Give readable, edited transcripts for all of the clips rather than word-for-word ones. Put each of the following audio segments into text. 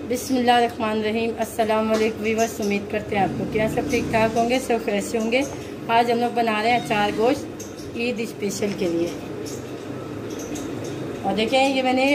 बिस्मिल्लाहिर्रहमानिर्रहीम। अस्सलाम वालेकुम व्यूअर्स, उम्मीद करते हैं आप लोग क्या सब ठीक ठाक होंगे, सब फ्रेश होंगे। आज हम लोग बना रहे हैं अचार गोश्त ईद स्पेशल के लिए। और देखें, ये मैंने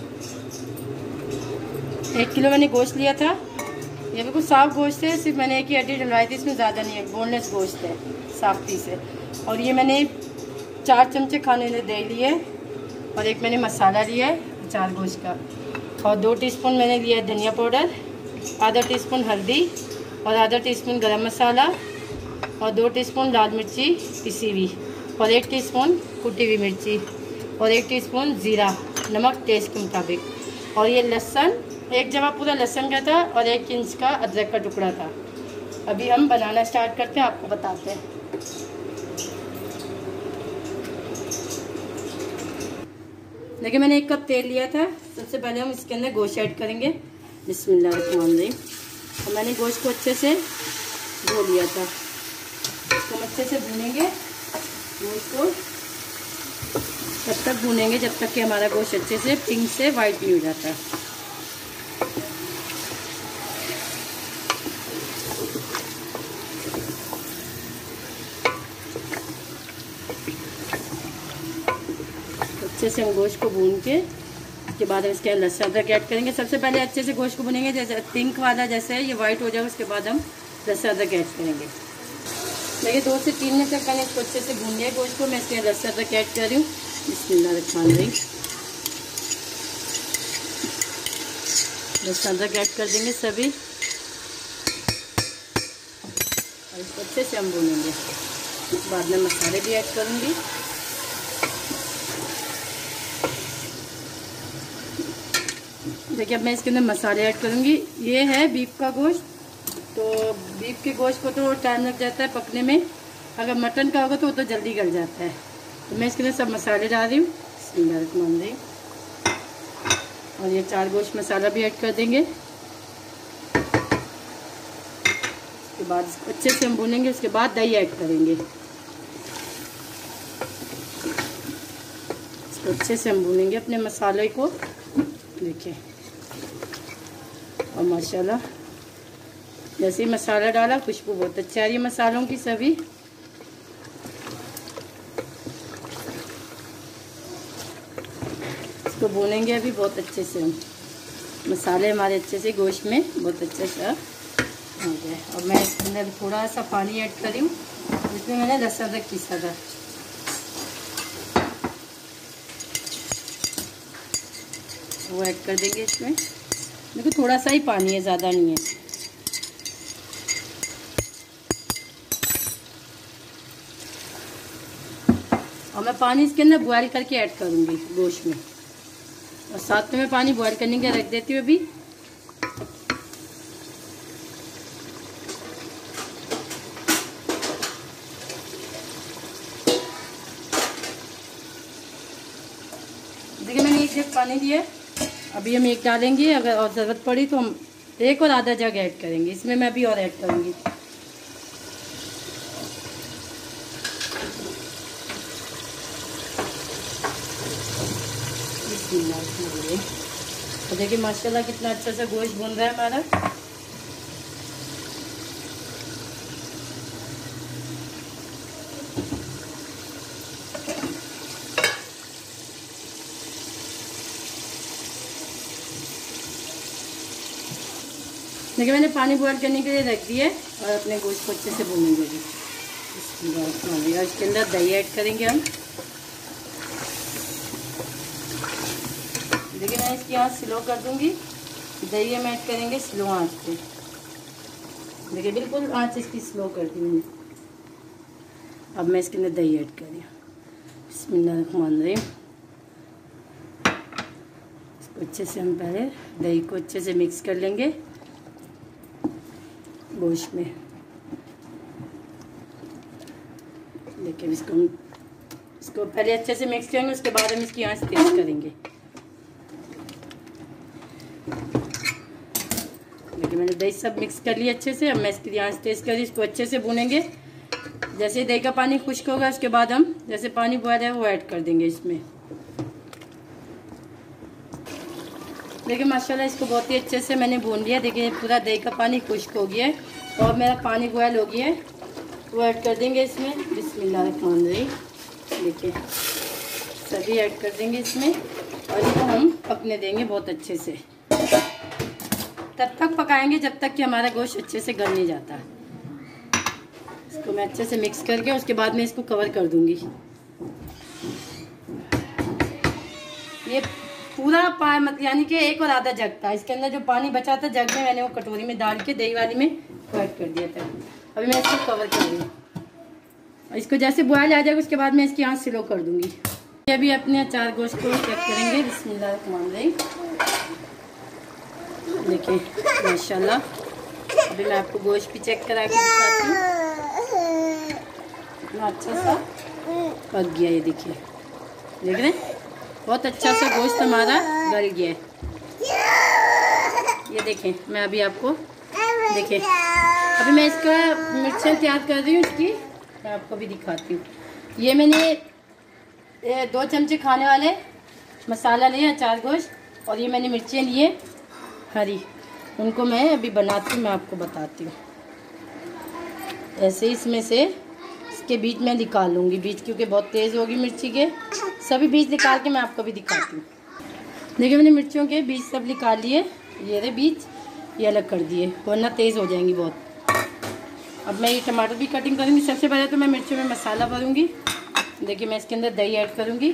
1 किलो मैंने गोश्त लिया था। ये बिल्कुल साफ़ गोश्त है, सिर्फ मैंने एक ही हड्डी डलवाई थी, इसमें ज़्यादा नहीं है, बोनलेस गोश्त है, साफ पीस है। और ये मैंने 4 चमचे खाने में दही लिए और एक मैंने मसाला लिया है अचार गोश्त का। और 2 टीस्पून मैंने लिया है धनिया पाउडर, आधा टीस्पून हल्दी और आधा टीस्पून गरम मसाला और 2 टीस्पून लाल मिर्ची पिसी हुई और 1 टीस्पून कुटी हुई मिर्ची और 1 टीस्पून ज़ीरा, नमक टेस्ट के मुताबिक। और ये लहसुन, एक जवा पूरा लहसुन का था और 1 इंच का अदरक का टुकड़ा था। अभी हम बनाना स्टार्ट करते हैं, आपको बताते हैं। देखिए, मैंने 1 कप तेल लिया था। सबसे पहले हम इसके अंदर गोश्त ऐड करेंगे। बिस्मिल्लाहिर्रहमानिर्रहीम। और मैंने गोश्त को अच्छे से धो लिया था। इसको हम अच्छे से भूनेंगे। गोश्त को तब तक भूनेंगे जब तक कि हमारा गोश्त अच्छे से पिंक से वाइट नहीं हो जाता। अच्छे से हम गोश्त को भून के उसके बाद हम इसके लहसुन अदरक ऐड करेंगे। सबसे पहले अच्छे से गोश्त को भुनेंगे, जैसे पिंक वाला जैसे है ये वाइट हो जाएगा, उसके बाद हम लहसुन अदरक ऐड करेंगे। देखिए, 2 से 3 मिनट तक मैंने इसको अच्छे से भून लिया गोश्त को। मैं इसके लहसुन अदरक ऐड कर रही हूँ। बिस्मिल्लाहिर्रहमानिर्रहीम। लहसुन अदरक ऐड कर देंगे सभी और इसको अच्छे से हम भूनेंगे। बाद में मसाले भी ऐड करूँगी। देखिए, अब मैं इसके अंदर मसाले ऐड करूँगी। ये है बीफ का गोश्त, तो बीफ के गोश्त को तो टाइम लग जाता है पकने में। अगर मटन का होगा तो वो तो जल्दी गल जाता है। तो मैं इसके अंदर सब मसाले डाल रही हूँ। बिस्मिल्लाहिर्रहमानिर्रहीम। और ये 4 गोश्त मसाला भी ऐड कर देंगे। उसके बाद इसको अच्छे से हम भूनेंगे। उसके बाद दही ऐड करेंगे। इसको अच्छे से हम भूनेंगे अपने मसाले को। देखिए, और माशाल्लाह जैसे ही मसाला डाला खुशबू बहुत अच्छी आ रही है मसालों की सभी। इसको भूनेंगे अभी बहुत अच्छे से हम। मसाले हमारे अच्छे से गोश्त में बहुत अच्छे से हो गए। और मैं इसके अंदर थोड़ा सा पानी ऐड करी हूँ, जिसमें मैंने लहसुन अदरक पीसा था। वो ऐड कर देंगे इसमें। देखो, थोड़ा सा ही पानी है, ज़्यादा नहीं है। और मैं पानी इसके अंदर बॉयल करके ऐड करूँगी गोश्त में। और साथ में मैं पानी बॉयल करने के रख देती हूँ अभी। देखिए, मैंने 1 जग पानी दिया। अभी हम 1 डालेंगे, अगर और ज़रूरत पड़ी तो हम 1 और आधा जग ऐड करेंगे। इसमें मैं अभी और ऐड करूँगी। तो देखिए, माशाल्लाह कितना अच्छा सा गोश्त बन रहा है हमारा। देखिए, मैंने पानी बॉयल करने के लिए रख दिया है और अपने गोश्त को अच्छे से भूनेंगे भी। और इसके अंदर दही ऐड करेंगे हम। देखिए, मैं इसकी आंच स्लो कर दूंगी। दही हम ऐड करेंगे स्लो आंच पे। देखिए, बिल्कुल आंच इसकी स्लो कर दी मैंने। अब मैं इसके अंदर दही ऐड कर रही हूँ। बिस्मिल्लाहिर्रहमानिर्रहीम। इसको अच्छे से हम पहले दही को अच्छे से मिक्स कर लेंगे गोश्त में। देखिए, इसको पहले अच्छे से मिक्स करेंगे, उसके बाद हम इसकी आंच तेज करेंगे। देखिए, मैंने दही सब मिक्स कर लिया अच्छे से। अब मैं इसकी आंच तेज कर दी। इसको अच्छे से भूनेंगे। जैसे दही का पानी खुश्क होगा, उसके बाद हम जैसे पानी बॉयल है वो ऐड कर देंगे इसमें। देखिए माशाल्लाह इसको बहुत ही अच्छे से मैंने भून लिया। देखिए पूरा दही का पानी खुश्क हो गया है और मेरा पानी बॉयल हो गया है। वो ऐड कर देंगे इसमें। बिस्मिल्लाहिर्रहमानिर्रहीम। देखिए सभी ऐड कर देंगे इसमें और इसको हम पकने देंगे बहुत अच्छे से। तब तक पकाएंगे जब तक कि हमारा गोश्त अच्छे से गल नहीं जाता। इसको मैं अच्छे से मिक्स करके उसके बाद में इसको कवर कर दूंगी। ये पूरा मतलब यानी कि एक और आधा जग था। इसके अंदर जो पानी बचा था जग में मैंने वो कटोरी में डाल के दही वाली में ऐड कर दिया था। अभी मैं इसको कवर कर रही हूँ। इसको जैसे बॉयल आ जाएगा उसके बाद मैं इसकी आंच स्लो कर दूंगी। अभी अपने अचार गोश्त को चेक करेंगे। बिस्मिल्लाहिर्रहमानिर्रहीम। देखिए माशाल्लाह अभी मैं आपको गोश्त भी चेक करा के दिखाती हूँ। इतना अच्छा सा पक गया। ये देखिए, देख रहे हैं बहुत अच्छा सा गोश्त हमारा गल गया है। ये देखें, मैं अभी आपको देखें अभी मैं इसका मिर्चें तैयार कर रही हूँ इसकी, मैं आपको भी दिखाती हूँ। ये मैंने 2 चमचे खाने वाले मसाला लिए अचार गोश्त और ये मैंने मिर्चें लिए हरी, उनको मैं अभी बनाती हूँ, मैं आपको बताती हूँ। ऐसे इसमें से इसके बीज मैं निकाल लूँगी, बीज क्योंकि बहुत तेज़ होगी मिर्ची के। सभी बीज निकाल के मैं आपको भी दिखाती हूँ। देखिए मैंने मिर्चियों के बीज सब निकाल लिए। ये रहे बीज, ये अलग कर दिए वरना तेज़ हो जाएंगी बहुत। अब मैं ये टमाटर भी कटिंग करूँगी। सबसे पहले तो मैं मिर्चियों में मसाला भरूँगी। देखिए मैं इसके अंदर दही ऐड करूँगी।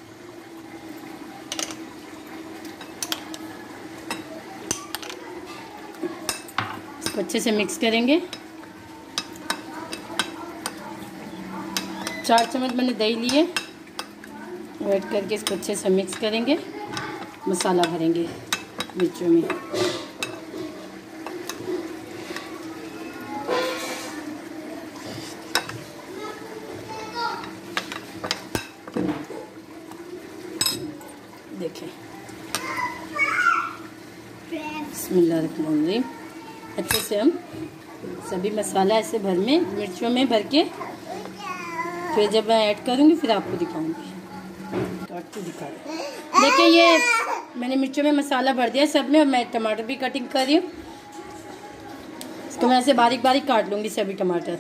इसको अच्छे से मिक्स करेंगे। 4 चम्मच मैंने दही लिए, ऐड करके इसको अच्छे से मिक्स करेंगे। मसाला भरेंगे मिर्चों में। देखें बिस्मिल्लाहिर्रहमानिर्रहीम। अच्छे से हम सभी मसाला ऐसे भर में मिर्चों में भर के फिर जब मैं ऐड करूँगी फिर आपको दिखाऊंगी। देखिए ये मैंने मिर्चों में मसाला भर दिया सब में। और मैं टमाटर भी कटिंग कर रही हूँ। इसको मैं ऐसे बारीक बारीक काट लूँगी सभी टमाटर।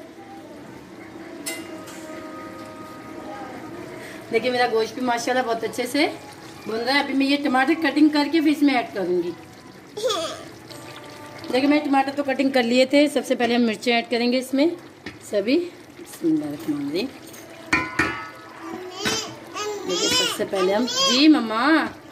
देखिए मेरा गोश्त भी माशाल्लाह बहुत अच्छे से बन रहा है। अभी मैं ये टमाटर कटिंग करके फिर इसमें ऐड करूँगी। देखिए मैं टमाटर तो कटिंग कर लिए थे। सबसे पहले हम मिर्चें ऐड करेंगे इसमें सभी। बिस्मिल्लाहिर्रहमानिर्रहीम। देखिए सबसे पहले हम, जी मम्मा,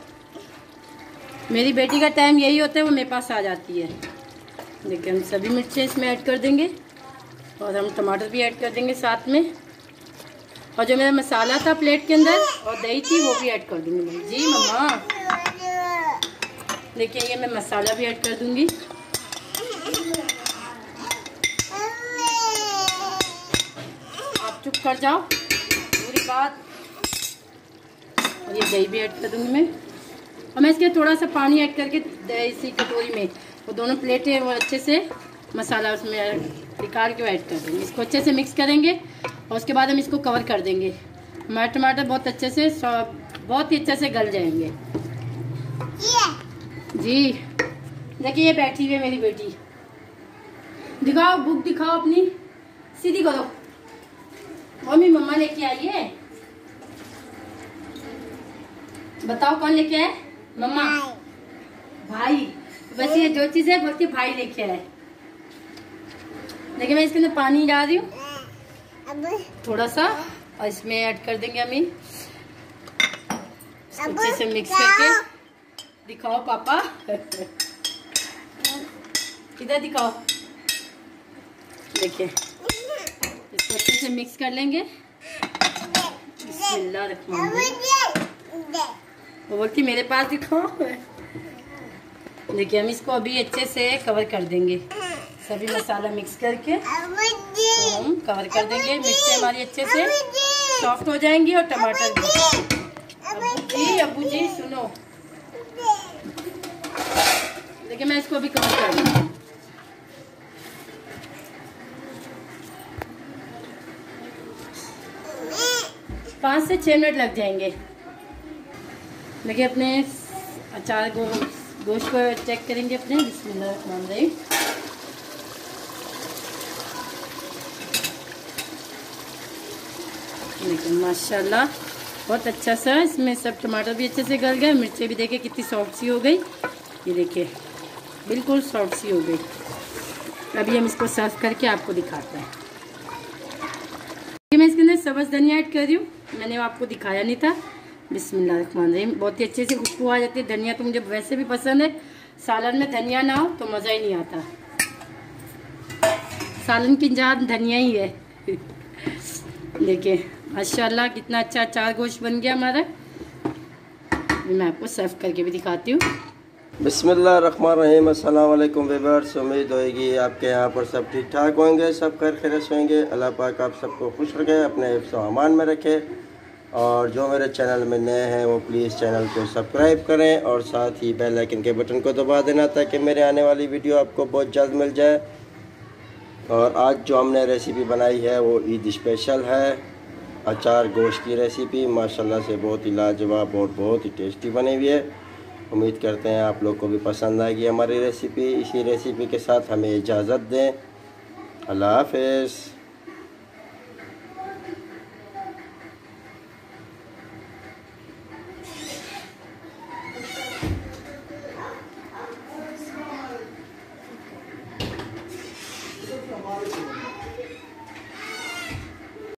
मेरी बेटी का टाइम यही होता है, वो मेरे पास आ जाती है। देखिए हम सभी मिर्चें इसमें ऐड कर देंगे और हम टमाटर भी ऐड कर देंगे साथ में। और जो मेरा मसाला था प्लेट के अंदर और दही थी वो भी ऐड कर दूँगी। जी मम्मा, देखिए ये मैं मसाला भी ऐड कर दूँगी। आप चुप कर जाओ पूरी बात। और ये दही भी ऐड कर दूँगी मैं। और मैं इसके थोड़ा सा पानी ऐड करके इसी कटोरी में वो दोनों प्लेटें वो अच्छे से मसाला उसमें निकाल के ऐड कर देंगे। इसको अच्छे से मिक्स करेंगे और उसके बाद हम इसको कवर कर देंगे। हमारे टमाटर बहुत अच्छे से बहुत ही अच्छे से गल जाएंगे। जी देखिए ये बैठी हुई है मेरी बेटी। दिखाओ बुक दिखाओ अपनी, सीधी करो। मम्मी मम्मा लेके आई है, बताओ कौन लेके आए? मम्मा, भाई। बस ये जो चीज है बोलती भाई लेके आए। देखिए मैं इसके अंदर पानी डाल रही हूँ थोड़ा सा और इसमें ऐड कर देंगे हम। अच्छे से मिक्स करके दिखाओ पापा, इधर दिखाओ। देखिए इसको अच्छे से मिक्स कर लेंगे। वो बोलती मेरे पास दिखाओ। देखिए हम इसको अभी अच्छे से कवर कर देंगे। सभी मसाला मिक्स करके तो हम कवर कर देंगे। मिर्ची हमारी अच्छे से सॉफ्ट हो जाएंगी और टमाटर भी। अब्बू जी सुनो, देखिए मैं इसको अभी कवर कर दूँगी। 5 से 6 मिनट लग जाएंगे। देखिए अपने अचार गोश्त को चेक करेंगे अपने। बिस्मिल्लाहिर्रहमानिर्रहीम। देखिए माशाल्लाह बहुत अच्छा सा इसमें सब टमाटर भी अच्छे से गल गए, मिर्चें भी देखिए कितनी सॉफ्ट सी हो गई। ये देखिए बिल्कुल सॉफ्ट सी हो गई। अभी हम इसको सर्व करके आपको दिखाते हैं। मैं इसके अंदर सब्ज़ धनिया ऐड कर रही हूँ, मैंने आपको दिखाया नहीं था। बिस्मिल्लाहिर्रहमानिर्रहीम। बहुत ही अच्छे से खुशबू आ जाती है। धनिया तो मुझे वैसे भी पसंद है, सालन में धनिया ना हो तो मज़ा ही नहीं आता। सालन की जान धनिया ही है। देखिए माशाल्लाह कितना अच्छा अचार गोश्त बन गया हमारा। मैं आपको सर्व करके भी दिखाती हूँ। बिस्मिल्लाहिर्रहमानिर्रहीम। अस्सलाम वालेकुम व्यूअर्स। उम्मीद होएगी आपके यहाँ पर सब ठीक ठाक होंगे, सब खैर खैरियत होंगे। अल्लाह पाक आप सबको खुश रखे, अपने हिफ्ज़ व अमान में रखे। और जो मेरे चैनल में नए हैं वो प्लीज़ चैनल को सब्सक्राइब करें और साथ ही बेल आइकन के बटन को दबा देना ताकि मेरे आने वाली वीडियो आपको बहुत जल्द मिल जाए। और आज जो हमने रेसिपी बनाई है वो ईद स्पेशल है, अचार गोश्त की रेसिपी। माशाल्लाह से बहुत ही लाजवाब और बहुत ही टेस्टी बनी हुई है। उम्मीद करते हैं आप लोग को भी पसंद आएगी हमारी रेसिपी। इसी रेसिपी के साथ हमें इजाज़त दें। अल्लाह हाफ़िज़।